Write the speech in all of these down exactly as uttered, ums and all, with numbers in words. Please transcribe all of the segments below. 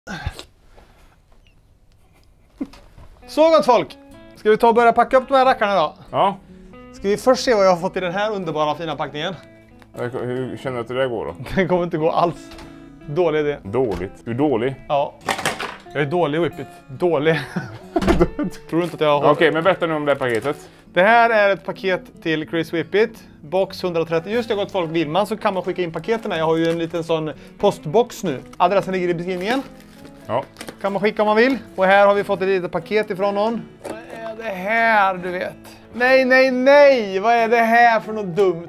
Så gott folk! Ska vi ta och börja packa upp de här rackarna då? Ja. Ska vi först se vad jag har fått i den här underbara fina packningen? Hur känner du att det där går då? Den kommer inte gå alls. Dålig idé. Dåligt. Du är dålig. Ja. Jag är dålig, Whippet. Dålig. Tror du inte att jag har... Okej, okay, men berätta nu om det här paketet. Det här är ett paket till Chris Whippet. Box hundratre. Just det, gott folk, vill man så kan man skicka in paketen. Jag har ju en liten sån postbox nu. Adressen ligger i beskrivningen. Ja. Kan man skicka om man vill. Och här har vi fått ett litet paket ifrån någon. Vad är det här, du vet? Nej, nej, nej! Vad är det här för något dumt?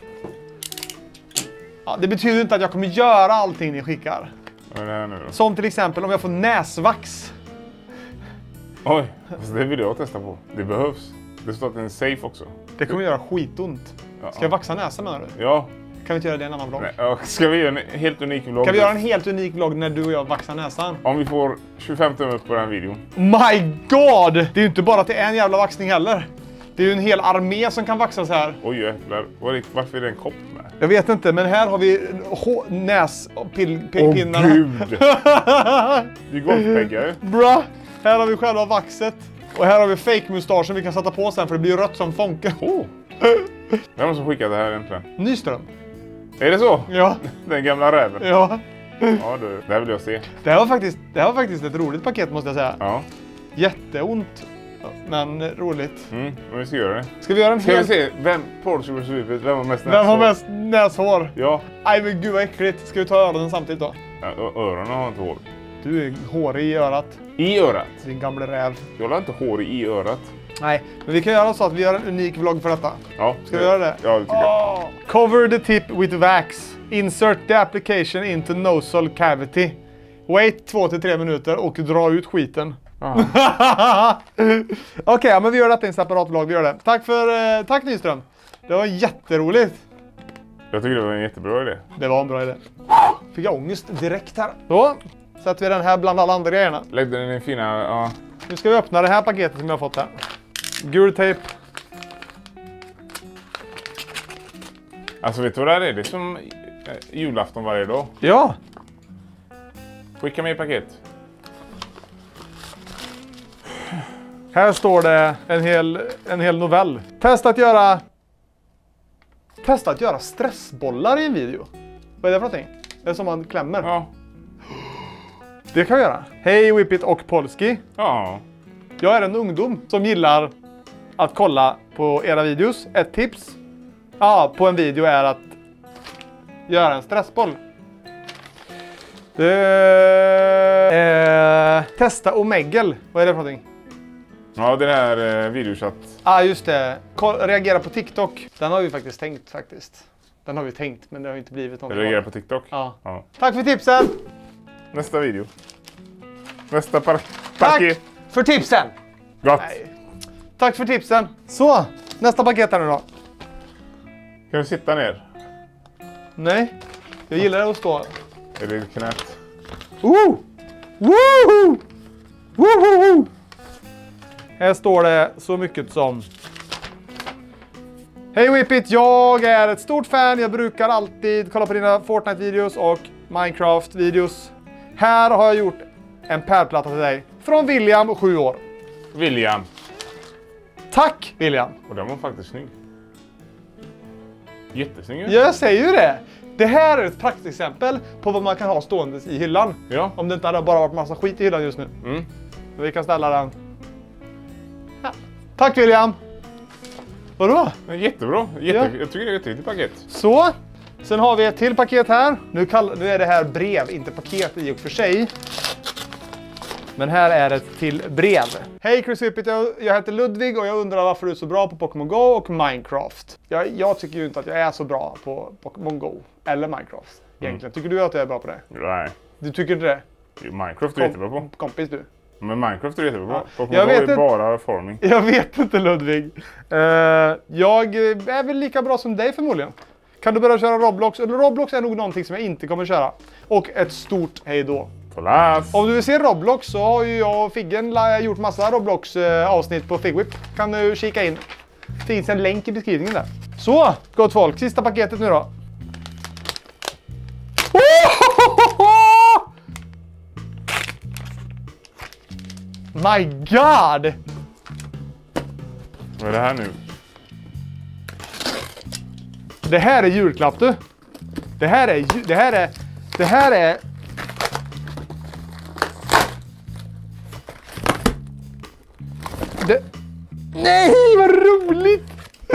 Ja, det betyder inte att jag kommer göra allting ni skickar. Vad är det här nu då? Som till exempel om jag får näsvax. Oj, alltså det vill jag testa på. Det behövs. Det står att den är safe också. Det kommer göra skitont. Ska jag vaxa näsan menar du? Ja. Kan vi inte göra det i en annan vlogg? Nej, ska vi göra en helt unik vlogg? Kan vi göra en helt unik vlogg när du och jag vaxar näsan? Om vi får tjugofem tummar upp på den här videon. My god! Det är ju inte bara till en jävla vaxning heller. Det är ju en hel armé som kan vaxas här. Oj jävlar, varför är det en kopp med? Jag vet inte, men här har vi näspinnar. Åh gud! Det är golfpeggar. Bra! Här har vi själva vaxet. Och här har vi fake-mustaschen vi kan sätta på sen för det blir ju rött som fonke. Oh. Vem som skickat det här egentligen? Nyström. Är det så? Ja. Den gamla räven. Ja. Ja du, det här vill jag se. Det här var faktiskt, det här var faktiskt ett roligt paket måste jag säga. Ja. Jätteont. Men roligt. Mm, men vi ska göra det. Ska vi göra en Ska helt... vi se, vem, Portugal Sweepet, vem har mest näshår? Vem har mest näshår? Ja. Aj men gud vad äckligt. Ska vi ta öronen samtidigt då? Ja, öronen har inte hår. Du är hårig i örat. I örat? Din gamla räv. Jag har inte hår i örat. Nej, men vi kan göra så att vi gör en unik vlogg för detta. Ja. Ska vi göra det? Ja, det tycker jag. Oh. Cover the tip with wax. Insert the application into nasal cavity. Wait två till tre minuter och dra ut skiten. Okej, okay, ja, men vi gör detta i en separat vlogg. Vi gör det. Tack för, eh, tack Nyström. Det var jätteroligt. Jag tycker det var en jättebra idé. Det var en bra idé. Fick jag ångest direkt här. Så sätter vi den här bland alla andra grejerna. Lägg den i den fina, ja. Nu ska vi öppna det här paketet som jag har fått här. Gul tejp. Alltså vet du vad det här är? Det är som julafton varje dag. Ja. Skicka med paket. Här står det en hel, en hel novell. Testa att göra... Testa att göra stressbollar i en video. Vad är det för någonting? Det är som man klämmer. Ja. Det kan vi göra. Hej Whippet och Polski. Ja. Jag är en ungdom som gillar att kolla på era videos. Ett tips ja, på en video är att göra en stressboll. Det är... Testa omegel. Vad är det för någonting? Ja, det här eh, videochatt. Ja, ah, just det. Reagera på TikTok. Den har vi faktiskt tänkt faktiskt. Den har vi tänkt, men det har inte blivit något. Reagera på TikTok? Ja. Ja. Tack för tipsen! Nästa video. Nästa par Tack paket. för tipsen! Gott. Nej. Tack för tipsen! Så, nästa paket här nu då. Kan du sitta ner? Nej, jag gillar att stå. Är det knät? Woo! Woo! Woo! Här står det så mycket som: hej Whippet, jag är ett stort fan. Jag brukar alltid kolla på dina Fortnite-videos och Minecraft-videos. Här har jag gjort en pärlplatta till dig. Från William, sju år. William. Tack William. Och den var faktiskt snygg. Jättesnygg. Jag säger ju det. Det här är ett praktexempel på vad man kan ha ståendes i hyllan. Ja. Om det inte hade bara varit massa skit i hyllan just nu. Mm. Men vi kan ställa den. Ja. Tack William. Vadå? Jättebra. Jätte, Ja. Jag tycker det är ett jätteviktigt paket. Så. Sen har vi ett till paket här. Nu, kall, nu är det här brev, inte paket i och för sig. Men här är ett till brev. Hej Chris Whippet, jag, jag heter Ludvig och jag undrar varför du är så bra på Pokémon Go och Minecraft. Jag, jag tycker ju inte att jag är så bra på Pokémon Go eller Minecraft. Egentligen. Mm. Tycker du att jag är bra på det? Nej. Du tycker inte det? Minecraft är du jättebra på. Kompis du. Men Minecraft är du jättebra på. Ja. Pokémon Jag Go vet är inte. bara farming. Jag vet inte Ludvig. Uh, jag är väl lika bra som dig förmodligen. Kan du börja köra Roblox? Eller Roblox är nog någonting som jag inte kommer köra. Och ett stort hej då. Förläs. Om du vill se Roblox så har ju jag och Figgen gjort massa Roblox avsnitt på Figwhip. Kan du kika in. Det finns en länk i beskrivningen där. Så, gott folk. Sista paketet nu då. My God! Vad är det här nu? Det här är julklapp du. Det här är ju- det här är det här är det... Nej, vad roligt!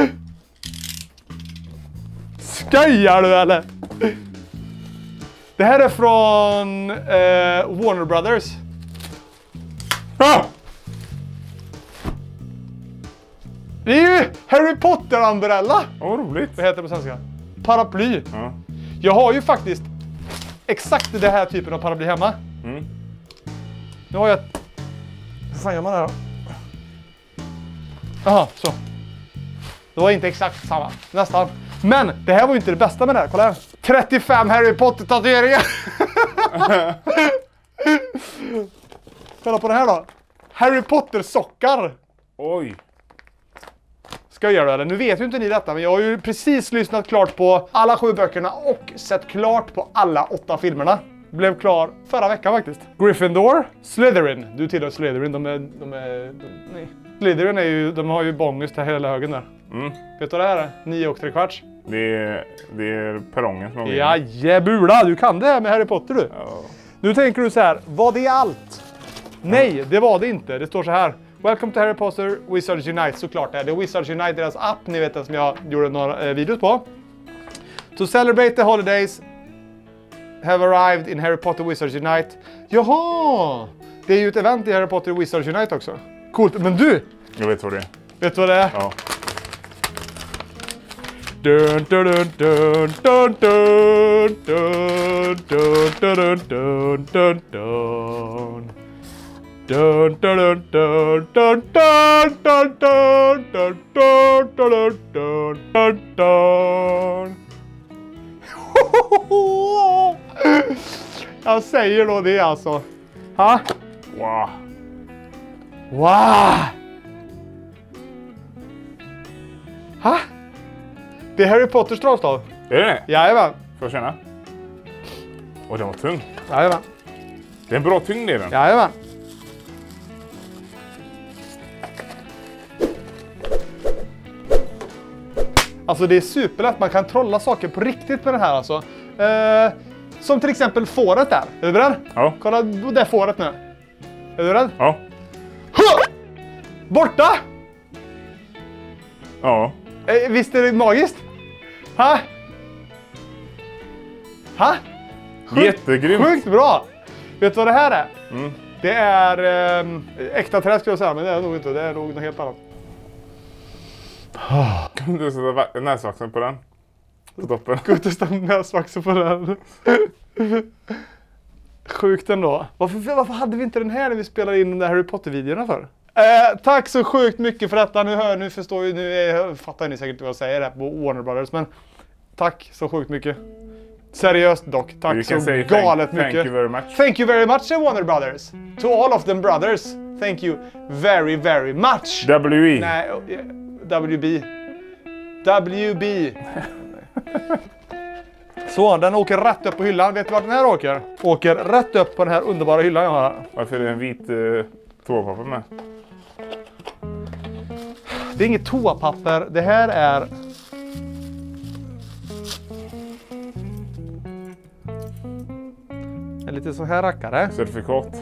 Skojar du eller? Det här är från eh, Warner Brothers. Ah! Det är ju Harry Potter-umbrella. Åh, vad roligt. Vad heter det på svenska? Paraply. Ja. Jag har ju faktiskt exakt det här typen av paraply hemma. Mm. Nu har jag... Hur fan gör man det här då? Jaha, så. Det var inte exakt samma. Nästan. Men det här var ju inte det bästa med det här. Kolla här. trettiofem Harry Potter-tatueringar. Kolla på det här då. Harry Potter-sockar. Oj. Ska jag göra det? Nu vet ju inte ni detta, men jag har ju precis lyssnat klart på alla sju böckerna och sett klart på alla åtta filmerna. Blev klar förra veckan faktiskt. Gryffindor, Slytherin. Du tillhör Slytherin, de är... De är de, nej. Slytherin är ju, de har ju bångest här hela högen där. Mm. Vet du vad det här är? Nio och tre kvarts. Det är, det är perrongen som Ja, jebula, du kan det här med Harry Potter du. Ja. Nu tänker du så här, var det allt? Nej, det var det inte. Det står så här. Welcome to Harry Potter Wizards Unite, såklart är det. Wizards Unite, deras app, ni vet den som jag gjorde några eh, videos på. To celebrate the holidays have arrived in Harry Potter Wizards Unite. Jaha! Det är ju ett event i Harry Potter Wizards Unite också. Coolt, men du! Jag vet vad det är. Vet du vad det är? Ja. Dun, dun, dun, dun, dun, dun, dun, dun, dun, dun, dun. Dun, dun, dun, dun, dun, dun, dun, dun, dun, dun, dun, dun, dun. Jag säger då det alltså. Ha? Wow. Wow! Ha? Det är Harry Potters travstav. Är det det? Jajamän. Får jag känna? Åh, den var tung. Jajamän. Det är en bra tyngd i den. Jajamän. Alltså det är superlätt, man kan trolla saker på riktigt med den här alltså. Eh, som till exempel fåret där. Är du beredd? Ja. Kolla det där fåret nu. Är du beredd? Ja. Huh! Borta! Ja. Eh, visst är det magiskt? Ha? Ha? Sjukt- Jättegrymt. Sjukt bra! Vet du vad det här är? Mm. Det är eh, äkta trä skulle jag säga, men det är nog inte. Det är nog något helt annat. Kan du sätta va- näsvaxen på den? På toppen. Gott att stanna näsvaxen på den. Sjukt ändå. Varför, varför hade vi inte den här när vi spelade in de där Harry Potter-videorna för? Eh, tack så sjukt mycket för detta. Nu hör, nu förstår ju, nu är, fattar ni säkert vad jag säger här på Warner Brothers, men tack så sjukt mycket. Seriöst dock, tack You så can say galet thank, mycket. Thank you very much. Thank you very much, Warner Brothers. To all of them brothers, thank you very, very much. W E. Nej, oh, yeah, W B. W B. Så, den åker rätt upp på hyllan. Vet du vart den här åker? Åker rätt upp på den här underbara hyllan jag har här. Varför är det en vit uh, toapapper med? Det är inget toapapper. Det här är... en lite så här rackare. Certifikat.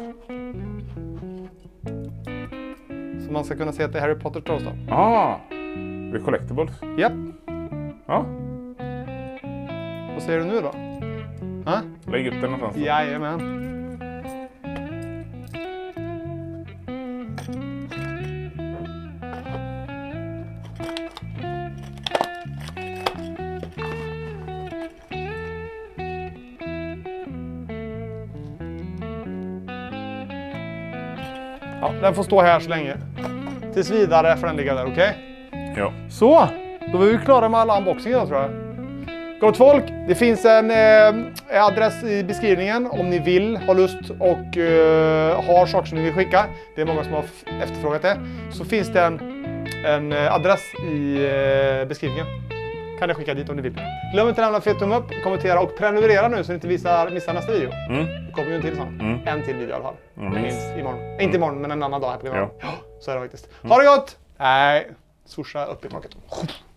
Så man ska kunna se att det är Harry Potter Toast då. Ah, det är collectibles. Japp. Ja, Vad säger du nu då? Ha? lägg upp den någonstans. Jajamän. Ja, den får stå här så länge. Tills vidare får den ligga där, okej? Okay? Ja. Så, då var vi klara med alla unboxingar tror jag. Gott folk, det finns en eh, adress i beskrivningen om ni vill, har lust och eh, har saker som ni vill skicka. Det är många som har efterfrågat det. Så finns det en, en adress i eh, beskrivningen. kan ni skicka dit om ni vill. Glöm inte att lämna fet tumme upp, kommentera och prenumerera nu så ni inte missar, missar nästa video. Mm. Det kommer ju en till sån. Mm. En till video i alla fall. Mm. Minst imorgon. Mm. Inte imorgon, men en annan dag här på imorgon. Ja. Ja, så är det faktiskt. Ha det gott! Nej, swoosha upp i taket.